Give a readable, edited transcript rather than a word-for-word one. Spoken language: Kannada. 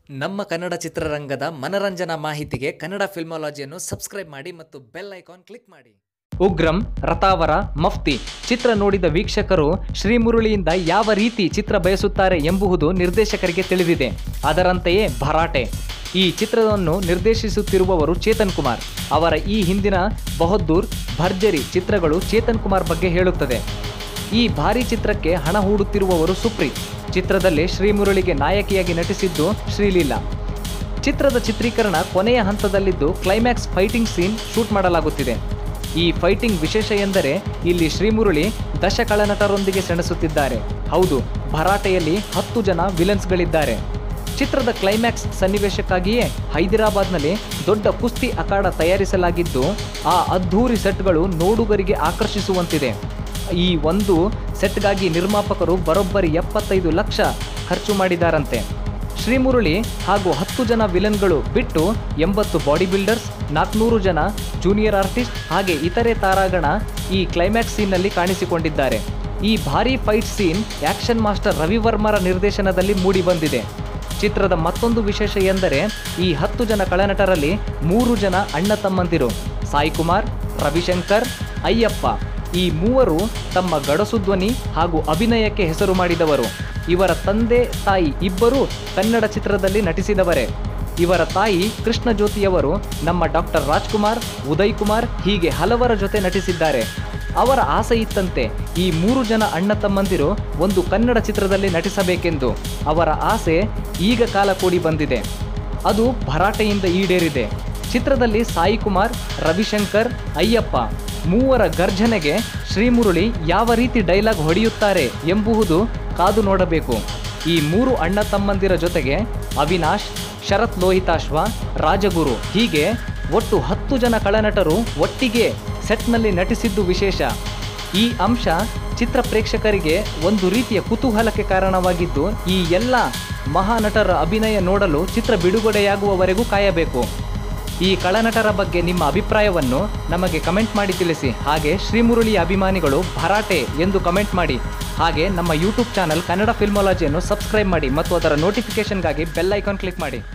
ನಮ್ಮ ಕನ್ನಡ ಚಿತ್ರರಂಗದ ಮನರಂಜನಾ ಮಾಹಿತಿಗೆ ಕನ್ನಡ ಫಿಲ್ಮಾಲಜಿಯನ್ನು ಸಬ್ಸ್ಕ್ರೈಬ್ ಮಾಡಿ ಮತ್ತು ಬೆಲ್ ಐಕಾನ್ ಕ್ಲಿಕ್ ಮಾಡಿ. ಉಗ್ರಂ, ರತಾವರ, ಮಫ್ತಿ ಚಿತ್ರ ನೋಡಿದ ವೀಕ್ಷಕರು ಶ್ರೀ ಮುರಳಿಯಿಂದ ಯಾವ ರೀತಿ ಚಿತ್ರ ಬಯಸುತ್ತಾರೆ ಎಂಬುದು ನಿರ್ದೇಶಕರಿಗೆ ತಿಳಿದಿದೆ. ಅದರಂತೆಯೇ ಭರಾಟೆ ಈ ಚಿತ್ರವನ್ನು ನಿರ್ದೇಶಿಸುತ್ತಿರುವವರು ಚೇತನ್ ಕುಮಾರ್. ಅವರ ಈ ಹಿಂದಿನ ಬಹದ್ದೂರ್, ಭರ್ಜರಿ ಚಿತ್ರಗಳು ಚೇತನ್ ಕುಮಾರ್ ಬಗ್ಗೆ ಹೇಳುತ್ತದೆ. ಈ ಭಾರಿ ಚಿತ್ರಕ್ಕೆ ಹಣ ಹೂಡುತ್ತಿರುವವರು ಸುಪ್ರೀತ್. ಚಿತ್ರದಲ್ಲಿ ಶ್ರೀ ಮುರಳಿಗೆ ನಾಯಕಿಯಾಗಿ ನಟಿಸಿದ್ದು ಶ್ರೀಲೀಲಾ. ಚಿತ್ರದ ಚಿತ್ರೀಕರಣ ಕೊನೆಯ ಹಂತದಲ್ಲಿದ್ದು ಕ್ಲೈಮ್ಯಾಕ್ಸ್ ಫೈಟಿಂಗ್ ಸೀನ್ ಶೂಟ್ ಮಾಡಲಾಗುತ್ತಿದೆ. ಈ ಫೈಟಿಂಗ್ ವಿಶೇಷ ಎಂದರೆ ಇಲ್ಲಿ ಶ್ರೀ ಮುರಳಿ ದಶಕಳನಟರೊಂದಿಗೆ ಸೆಣಸುತ್ತಿದ್ದಾರೆ. ಹೌದು, ಭರಾಟೆಯಲ್ಲಿ 10 ಜನ ವಿಲನ್ಸ್ಗಳಿದ್ದಾರೆ. ಚಿತ್ರದ ಕ್ಲೈಮ್ಯಾಕ್ಸ್ ಸನ್ನಿವೇಶಕ್ಕಾಗಿಯೇ ಹೈದರಾಬಾದ್ನಲ್ಲಿ ದೊಡ್ಡ ಕುಸ್ತಿ ಅಖಾಡ ತಯಾರಿಸಲಾಗಿದ್ದು ಆ ಅದ್ಧೂರಿ ಸೆಟ್ಗಳು ನೋಡುಗರಿಗೆ ಆಕರ್ಷಿಸುವಂತಿದೆ. ಈ ಒಂದು ಸೆಟ್ಗಾಗಿ ನಿರ್ಮಾಪಕರು ಬರೋಬ್ಬರಿ 75 ಲಕ್ಷ ಖರ್ಚು ಮಾಡಿದಾರಂತೆ. ಶ್ರೀ ಮುರಳಿ ಹಾಗೂ 10 ಜನ ವಿಲನ್ಗಳು ಬಿಟ್ಟು 80 ಬಾಡಿ ಬಿಲ್ಡರ್ಸ್, 400 ಜನ ಜೂನಿಯರ್ ಆರ್ಟಿಸ್ಟ್ ಹಾಗೆ ಇತರೆ ತಾರಾಗಣ ಈ ಕ್ಲೈಮ್ಯಾಕ್ಸ್ ಸೀನ್ನಲ್ಲಿ ಕಾಣಿಸಿಕೊಂಡಿದ್ದಾರೆ. ಈ ಭಾರೀ ಫೈಟ್ ಸೀನ್ ಆಕ್ಷನ್ ಮಾಸ್ಟರ್ ರವಿವರ್ಮರ ನಿರ್ದೇಶನದಲ್ಲಿ ಮೂಡಿಬಂದಿದೆ. ಚಿತ್ರದ ಮತ್ತೊಂದು ವಿಶೇಷ ಎಂದರೆ ಈ 10 ಜನ ಕಳನಟರಲ್ಲಿ 3 ಜನ ಅಣ್ಣ ತಮ್ಮಂದಿರು ಸಾಯಿ ಕುಮಾರ್, ರವಿಶಂಕರ್, ಅಯ್ಯಪ್ಪ. ಈ ಮೂವರು ತಮ್ಮ ಗಡಸು ಧ್ವನಿ ಹಾಗೂ ಅಭಿನಯಕ್ಕೆ ಹೆಸರು ಮಾಡಿದವರು. ಇವರ ತಂದೆ ತಾಯಿ ಇಬ್ಬರು ಕನ್ನಡ ಚಿತ್ರದಲ್ಲಿ ನಟಿಸಿದವರೇ. ಇವರ ತಾಯಿ ಕೃಷ್ಣ ಜ್ಯೋತಿಯವರು ನಮ್ಮ ಡಾಕ್ಟರ್ ರಾಜ್ಕುಮಾರ್, ಉದಯ್ ಕುಮಾರ್ ಹೀಗೆ ಹಲವರ ಜೊತೆ ನಟಿಸಿದ್ದಾರೆ. ಅವರ ಆಸೆ ಇತ್ತಂತೆ ಈ 3 ಜನ ಅಣ್ಣ ತಮ್ಮಂದಿರು ಒಂದು ಕನ್ನಡ ಚಿತ್ರದಲ್ಲಿ ನಟಿಸಬೇಕೆಂದು. ಅವರ ಆಸೆ ಈಗ ಕಾಲ ಕೂಡಿ ಬಂದಿದೆ. ಅದು ಭರಾಟೆಯಿಂದ ಈಡೇರಿದೆ. ಚಿತ್ರದಲ್ಲಿ ಸಾಯಿ ಕುಮಾರ್, ರವಿಶಂಕರ್, ಅಯ್ಯಪ್ಪ ಮೂವರ ಗರ್ಜನೆಗೆ ಶ್ರೀ ಮುರಳಿ ಯಾವ ರೀತಿ ಡೈಲಾಗ್ ಹೊಡೆಯುತ್ತಾರೆ ಎಂಬುದು ಕಾದು ನೋಡಬೇಕು. ಈ 3 ಅಣ್ಣ ತಮ್ಮಂದಿರ ಜೊತೆಗೆ ಅವಿನಾಶ್, ಶರತ್ ಲೋಹಿತಾಶ್ವ, ರಾಜಗುರು ಹೀಗೆ ಒಟ್ಟು 10 ಜನ ಕಳನಟರು ಒಟ್ಟಿಗೆ ಸೆಟ್ನಲ್ಲಿ ನಟಿಸಿದ್ದು ವಿಶೇಷ. ಈ ಅಂಶ ಚಿತ್ರ ಪ್ರೇಕ್ಷಕರಿಗೆ ಒಂದು ರೀತಿಯ ಕುತೂಹಲಕ್ಕೆ ಕಾರಣವಾಗಿದ್ದು ಈ ಎಲ್ಲ ಮಹಾನಟರ ಅಭಿನಯ ನೋಡಲು ಚಿತ್ರ ಬಿಡುಗಡೆಯಾಗುವವರೆಗೂ ಕಾಯಬೇಕು. ಈ ಕಳನಟರ ಬಗ್ಗೆ ನಿಮ್ಮ ಅಭಿಪ್ರಾಯವನ್ನು ನಮಗೆ ಕಮೆಂಟ್ ಮಾಡಿ ತಿಳಿಸಿ. ಹಾಗೆ ಶ್ರೀ ಮುರಳಿಯ ಅಭಿಮಾನಿಗಳು ಭರಾಟೆ ಎಂದು ಕಮೆಂಟ್ ಮಾಡಿ. ಹಾಗೆ ನಮ್ಮ ಯೂಟ್ಯೂಬ್ ಚಾನಲ್ ಕನ್ನಡ ಫಿಲ್ಮಾಲಜಿಯನ್ನು ಸಬ್ಸ್ಕ್ರೈಬ್ ಮಾಡಿ ಮತ್ತು ಅದರ ನೋಟಿಫಿಕೇಷನ್ಗಾಗಿ ಬೆಲ್ ಐಕಾನ್ ಕ್ಲಿಕ್ ಮಾಡಿ.